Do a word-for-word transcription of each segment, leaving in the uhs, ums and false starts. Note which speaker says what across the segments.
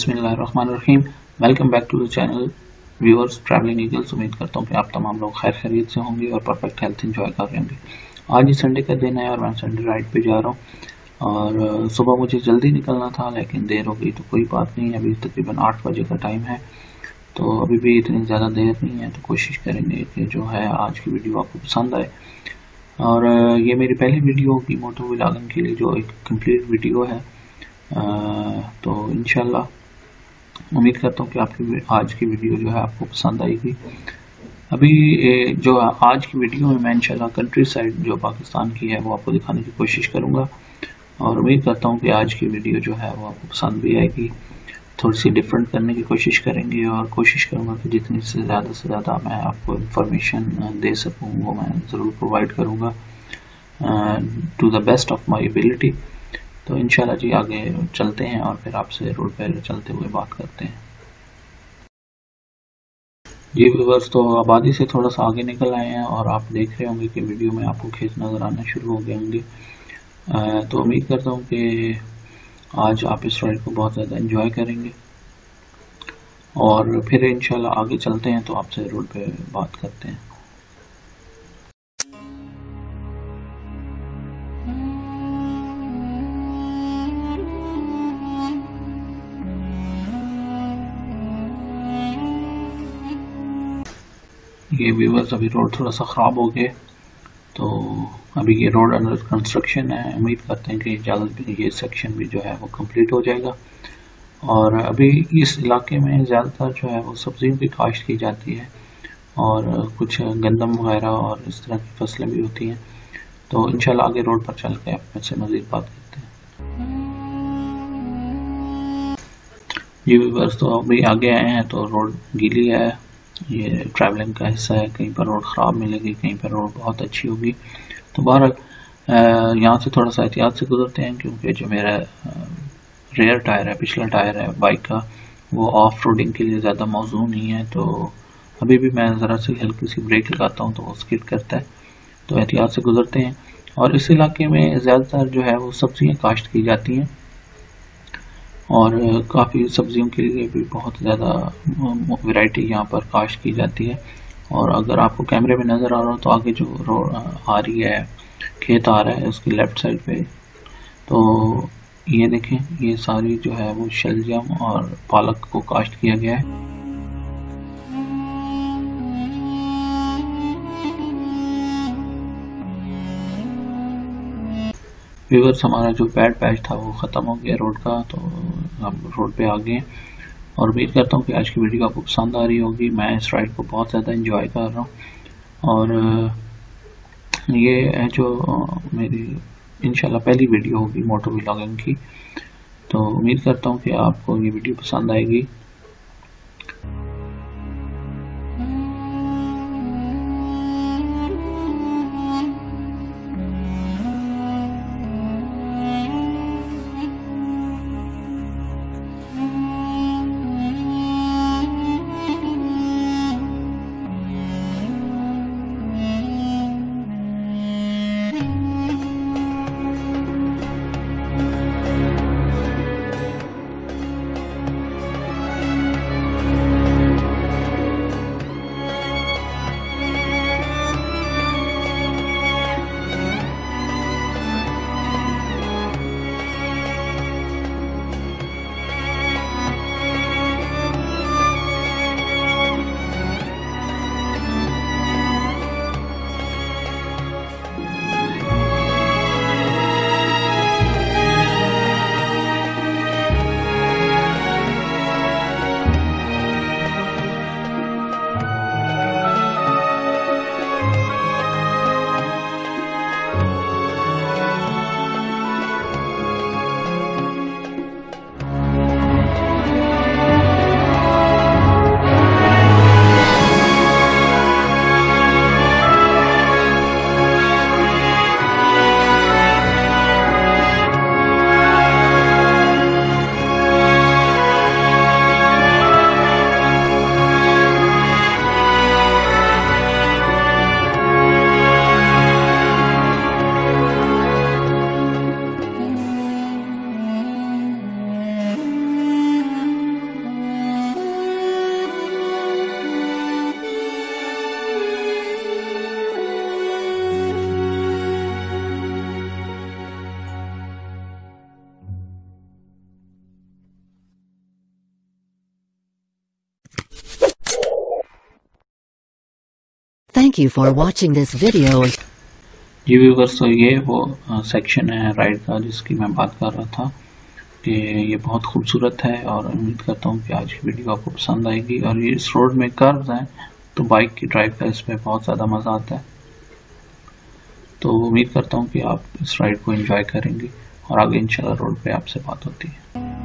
Speaker 1: बिस्मिल्लाहिर्रहमानिर्रहीम। Welcome back to the channel viewers travelling eagles. उम्मीद करता हूँ कि आप तमाम लोग खैर खैरियत से होंगे और परफेक्ट हेल्थ एंजॉय कर रहे होंगे। आज ही संडे का दिन है और मैं संडे राइड पे जा रहा हूँ और सुबह मुझे जल्दी निकलना था लेकिन देर हो गई तो कोई बात नहीं। अभी तकरीबन आठ बजे का टाइम है तो अभी भी इतनी ज़्यादा देर नहीं है, तो कोशिश करेंगे कि जो है आज की वीडियो आपको पसंद आए। और ये मेरी पहली वीडियो होगी मोटो व्लॉगिंग के लिए, जो एक कंप्लीट वीडियो है। आ, तो इंशाल्लाह उम्मीद करता हूँ कि आपकी आज की वीडियो जो है आपको पसंद आएगी। अभी जो आज की वीडियो में मैं इंशाल्लाह कंट्री साइड जो पाकिस्तान की है वो आपको दिखाने की कोशिश करूँगा और उम्मीद करता हूँ कि आज की वीडियो जो है वो आपको पसंद भी आएगी। थोड़ी सी डिफरेंट करने की कोशिश करेंगे और कोशिश करूँगा कि जितनी से ज़्यादा से ज़्यादा मैं आपको इंफॉर्मेशन दे सकूँ वो मैं ज़रूर प्रोवाइड करूँगा to the best of my ability. तो इंशाल्लाह जी आगे चलते हैं और फिर आपसे रोड पर चलते हुए बात करते हैं। जी व्यूअर्स, तो आबादी से थोड़ा सा आगे निकल आए हैं और आप देख रहे होंगे कि वीडियो में आपको खेत नज़र आना शुरू हो गए होंगे। तो उम्मीद करता हूँ कि आज आप इस राइड को बहुत ज़्यादा एंजॉय करेंगे और फिर इंशाल्लाह आगे चलते हैं तो आपसे रोड पे बात करते हैं। ये व्यूअर्स अभी रोड थोड़ा सा ख़राब हो गया, तो अभी ये रोड अंडर कंस्ट्रक्शन है। उम्मीद करते हैं कि जल्द ये सेक्शन भी जो है वो कंप्लीट हो जाएगा। और अभी इस इलाके में ज़्यादातर जो है वो सब्जियों की काश्त की जाती है और कुछ गंदम वगैरह और इस तरह की फसलें भी होती हैं। तो इंशाल्लाह आगे रोड पर चल के आप से मज़ीद बात करते हैं। जी व्यूअर्स, तो अभी आगे आए हैं तो रोड गीली है, ये ट्रैवलिंग का हिस्सा है। कहीं पर रोड ख़राब मिलेगी, कहीं पर रोड बहुत अच्छी होगी। तो बहरहाल यहाँ से थोड़ा सा एहतियात से गुजरते हैं क्योंकि जो मेरा रेयर टायर है, पिछला टायर है बाइक का, वो ऑफ रोडिंग के लिए ज़्यादा मौजूद नहीं है। तो अभी भी मैं ज़रा सी हल्की सी ब्रेक लगाता हूँ तो वो स्किड करता है। तो एहतियात से गुजरते हैं। और इस इलाके में ज़्यादातर जो है वो सब्जियाँ काश्त की जाती हैं और काफ़ी सब्जियों के लिए भी बहुत ज़्यादा वैरायटी यहाँ पर काश्त की जाती है। और अगर आपको कैमरे में नज़र आ रहा हो तो आगे जो रोड आ रही है, खेत आ रहा है उसकी लेफ्ट साइड पे, तो ये देखें, ये सारी जो है वो शलजम और पालक को काश्त किया गया है। व्यूअर्स, हमारा जो बैड पैच था वो ख़त्म हो गया रोड का, तो हम रोड पे आ गए हैं और उम्मीद करता हूँ कि आज की वीडियो आपको पसंद आ रही होगी। मैं इस राइड को बहुत ज़्यादा एंजॉय कर रहा हूँ और ये है जो मेरी इंशाल्लाह पहली वीडियो होगी मोटो व्लॉगिंग की। तो उम्मीद करता हूँ कि आपको ये वीडियो पसंद आएगी।
Speaker 2: Thank you for watching this video.
Speaker 1: जी व्यूअर्स, तो ये वो सेक्शन है राइड का जिसकी मैं बात कर रहा था कि ये बहुत खूबसूरत है और उम्मीद करता हूँ कि आज की वीडियो आपको पसंद आएगी। और ये इस रोड में कर्व्स हैं तो बाइक की ड्राइव का इसमें बहुत ज़्यादा मज़ा आता है। तो उम्मीद करता हूँ कि आप इस राइड को एंजॉय करेंगे और आगे इंशाल्लाह रोड पे आपसे बात होती है।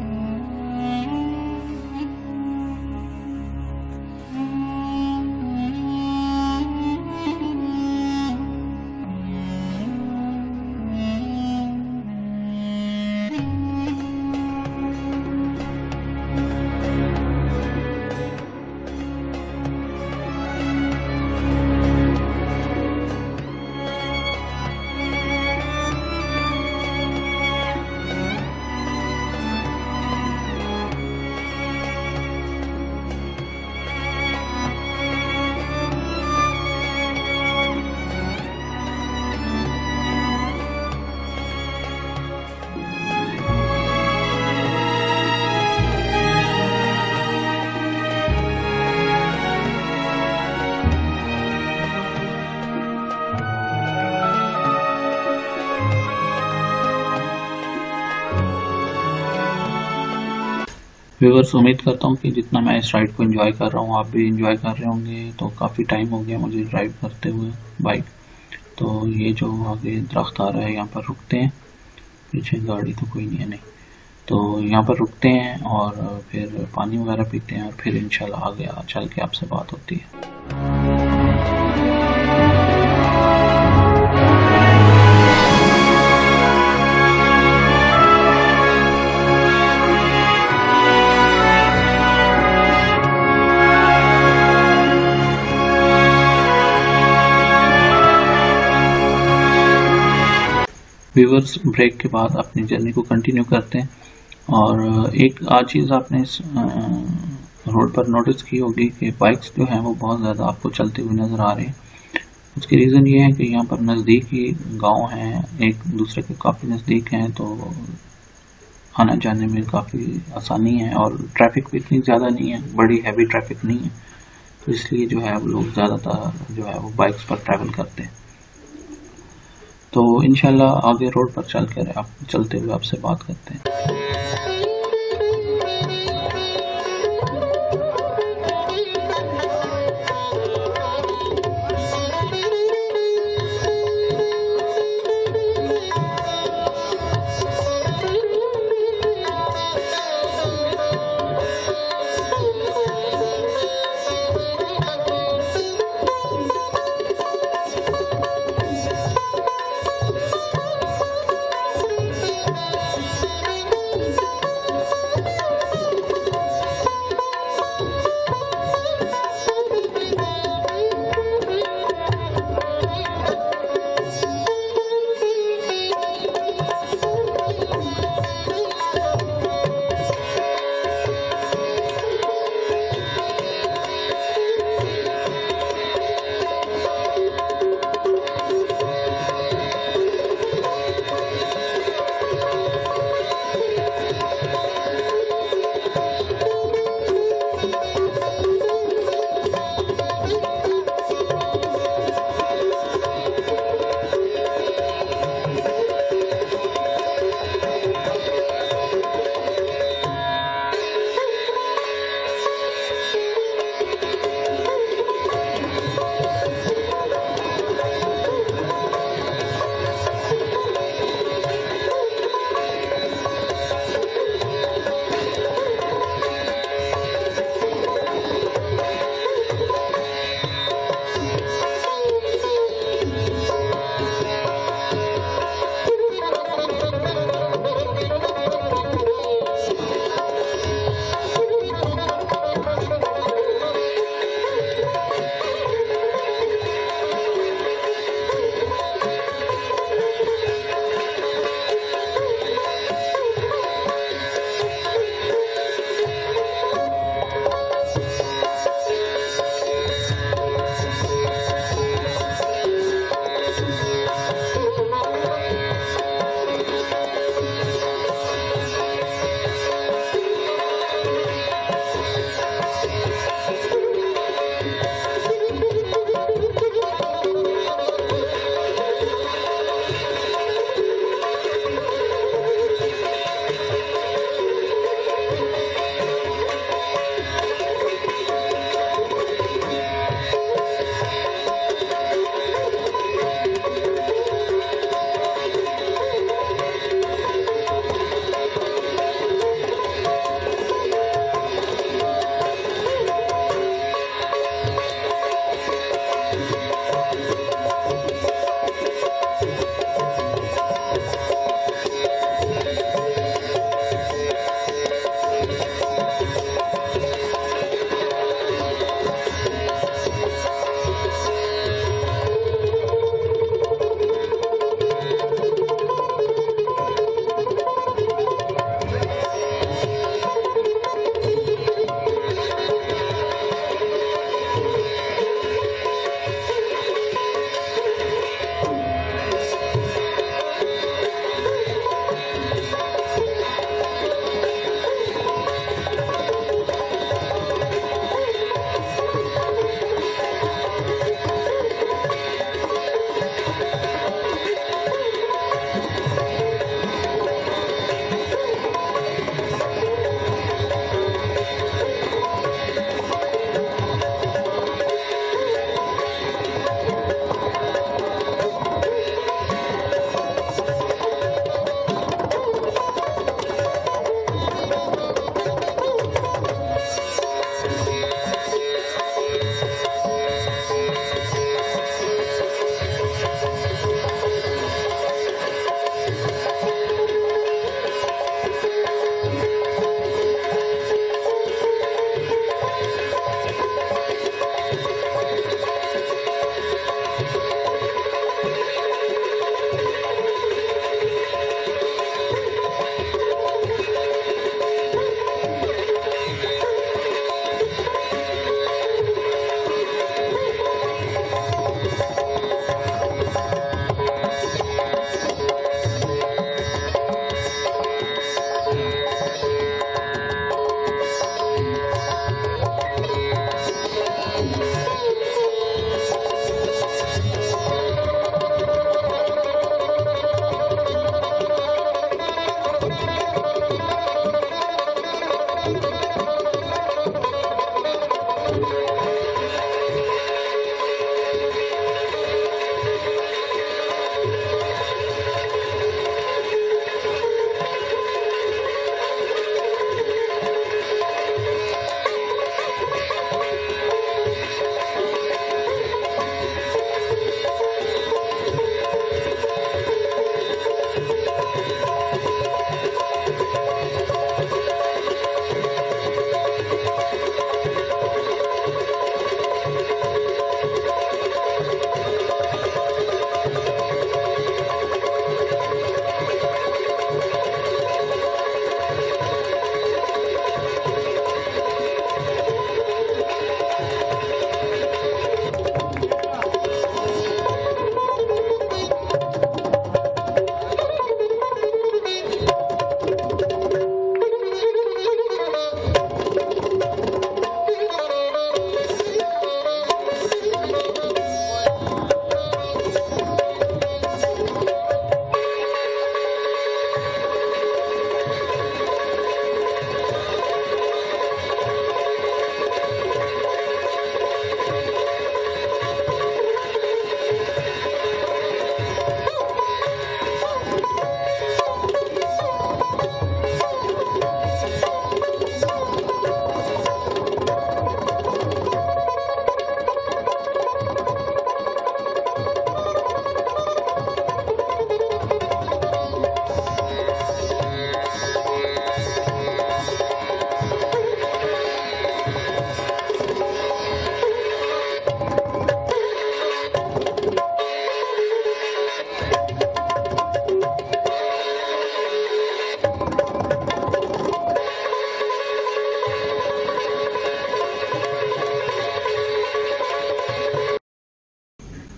Speaker 1: व्यूअर्स, उम्मीद करता हूँ कि जितना मैं इस राइड को एंजॉय कर रहा हूँ आप भी एंजॉय कर रहे होंगे। तो काफ़ी टाइम हो गया मुझे ड्राइव करते हुए बाइक। तो ये जो आगे दरख्त आ रहा है यहाँ पर रुकते हैं, पीछे गाड़ी तो कोई नहीं है नहीं, तो यहाँ पर रुकते हैं और फिर पानी वगैरह पीते हैं और फिर इंशाल्लाह आगे चल के आपसे बात होती है। व्यूअर्स, ब्रेक के बाद अपनी जर्नी को कंटिन्यू करते हैं। और एक आज चीज़ आपने इस रोड पर नोटिस की होगी कि बाइक्स जो हैं वो बहुत ज़्यादा आपको चलते हुए नज़र आ रहे हैं। उसकी रीज़न ये है कि यहाँ पर नज़दीक ही गांव हैं, एक दूसरे के काफ़ी नज़दीक हैं, तो आना जाने में काफ़ी आसानी है और ट्रैफिक भी इतनी ज़्यादा नहीं है, बड़ी हैवी ट्रैफिक नहीं है। तो इसलिए जो है वो लोग ज़्यादातर जो है वो बाइक्स पर ट्रैवल करते हैं। तो इंशाल्लाह आगे रोड पर चल कर आप चलते हुए आपसे बात करते हैं।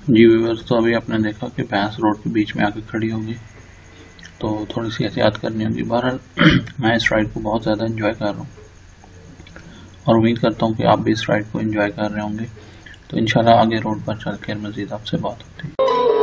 Speaker 1: जी व्यूअर्स, तो अभी आपने देखा कि भैंस रोड के बीच में आके खड़ी होगी, तो थोड़ी सी एहतियात करनी होगी। बहरहाल मैं इस राइड को बहुत ज़्यादा एंजॉय कर रहा हूँ और उम्मीद करता हूँ कि आप भी इस राइड को एंजॉय कर रहे होंगे। तो इंशाल्लाह आगे रोड पर चलकर मज़ीद आपसे बात होती है।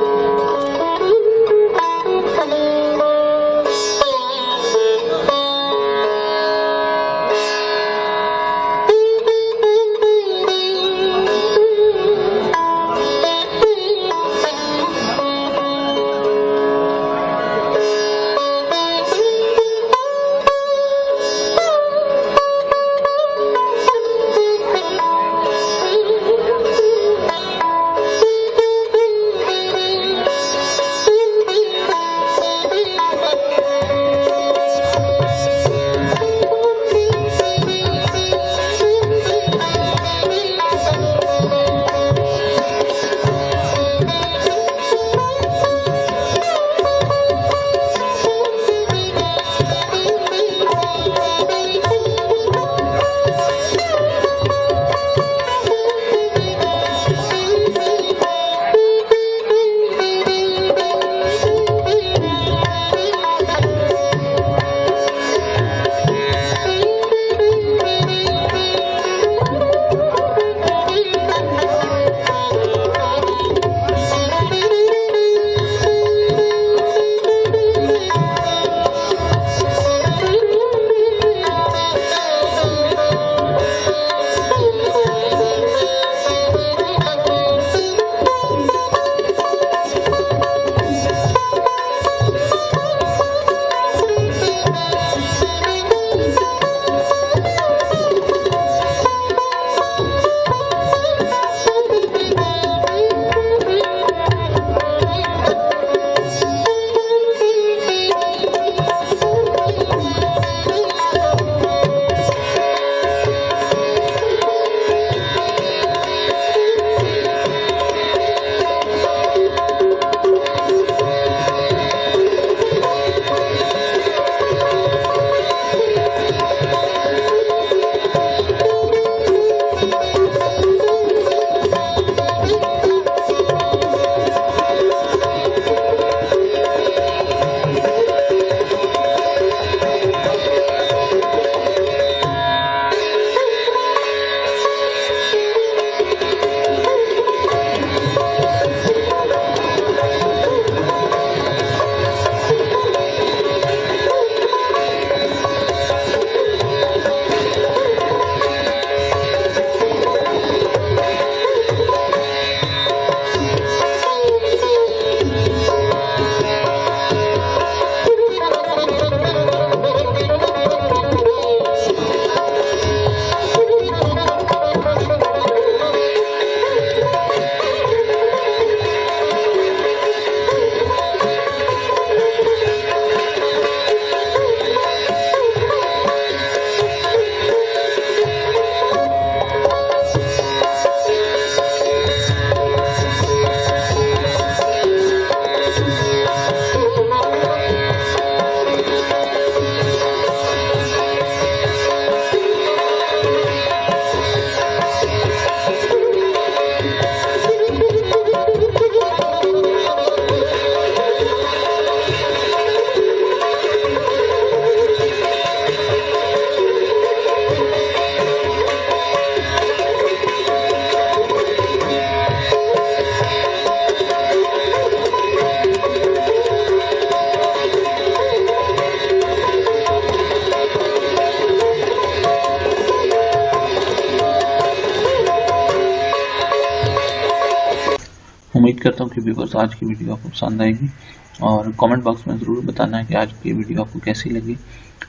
Speaker 1: उम्मीद करता हूँ कि व्यूअर्स आज की वीडियो आपको पसंद आएगी और कमेंट बॉक्स में ज़रूर बताना है कि आज की वीडियो आपको कैसी लगी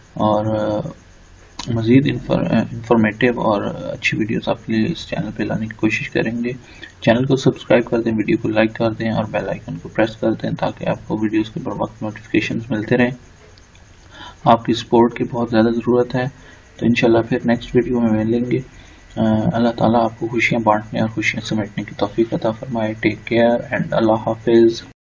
Speaker 1: और मज़ीद इंफॉर्मेटिव और अच्छी वीडियोस आपके लिए इस चैनल पे लाने की कोशिश करेंगे। चैनल को सब्सक्राइब कर दें, वीडियो को लाइक कर दें और बेल आइकन को प्रेस कर दें ताकि आपको वीडियोस के बर वक्त नोटिफिकेशंस मिलते रहें। आपकी सपोर्ट की बहुत ज़्यादा ज़रूरत है। तो इंशाल्लाह फिर नेक्स्ट वीडियो में मिलेंगे। अल्लाह ताला आपको खुशियाँ बांटने और खुशियाँ समेटने की तौफीक अता फरमाए। टेक केयर एंड अल्लाह हाफिज़।